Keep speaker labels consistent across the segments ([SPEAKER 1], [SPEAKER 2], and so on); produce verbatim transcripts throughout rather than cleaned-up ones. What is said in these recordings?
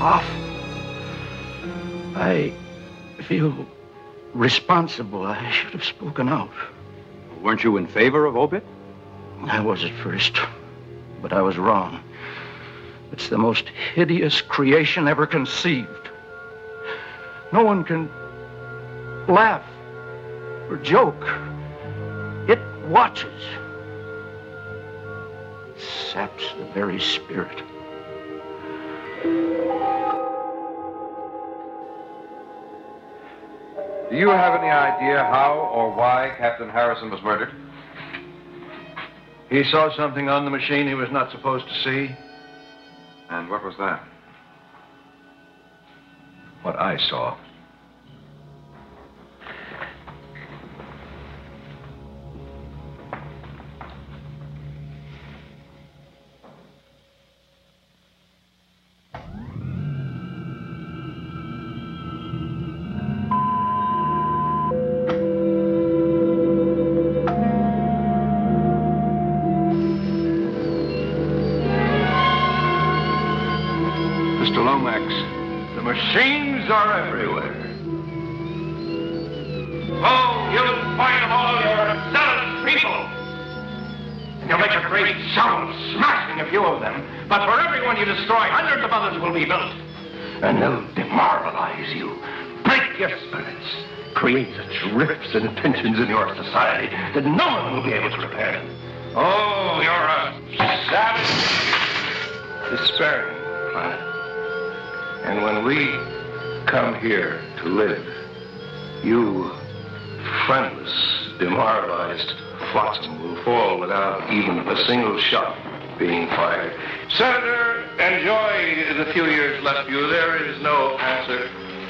[SPEAKER 1] awful. I feel responsible. I should have spoken out.
[SPEAKER 2] Weren't you in favor of O B I T?
[SPEAKER 1] I was at first, but I was wrong. It's the most hideous creation ever conceived. No one can laugh or joke. It watches. It saps the very spirit.
[SPEAKER 2] Do you have any idea how or why Captain Harrison was murdered?
[SPEAKER 3] He saw something on the machine he was not supposed to see.
[SPEAKER 2] And what was that?
[SPEAKER 3] What I saw. Machines are everywhere. Oh, you'll find them all, you're zealous people. And you'll make a great show of smashing a few of them. But for everyone you destroy, hundreds of others will be built. And they'll demoralize you, break your spirits, create such rifts and tensions in your society that no one will be able to repair them. Oh, you're a savage, despairing planet. And when we come here to live, you, friendless, demoralized flotsam, will fall without even a single shot being fired. Senator, enjoy the few years left you. There is no answer.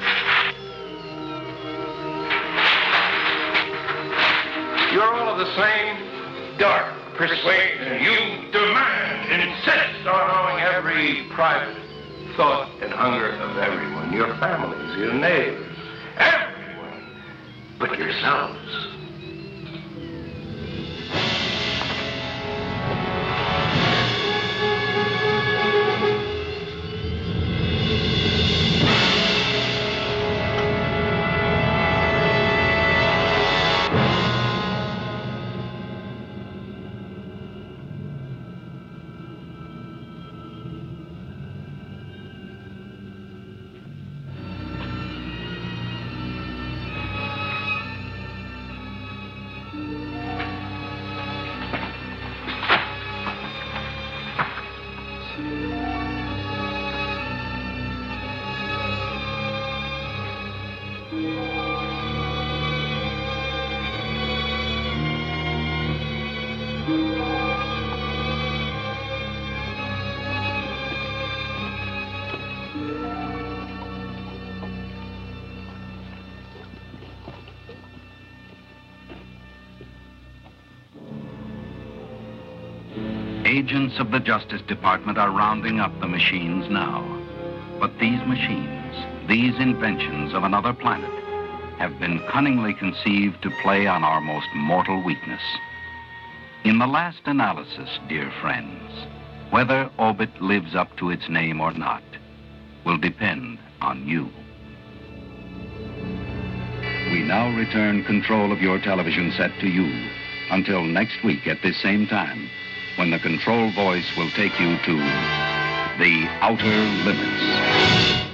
[SPEAKER 3] You're all of the same dark persuasion. You demand, insist on knowing every private thought and hunger of everyone, your families, your neighbors, everyone but yourselves.
[SPEAKER 4] Agents of the Justice Department are rounding up the machines now. But these machines, these inventions of another planet, have been cunningly conceived to play on our most mortal weakness. In the last analysis, dear friends, whether O B I T lives up to its name or not will depend on you. We now return control of your television set to you until next week at this same time, when the control voice will take you to the outer limits.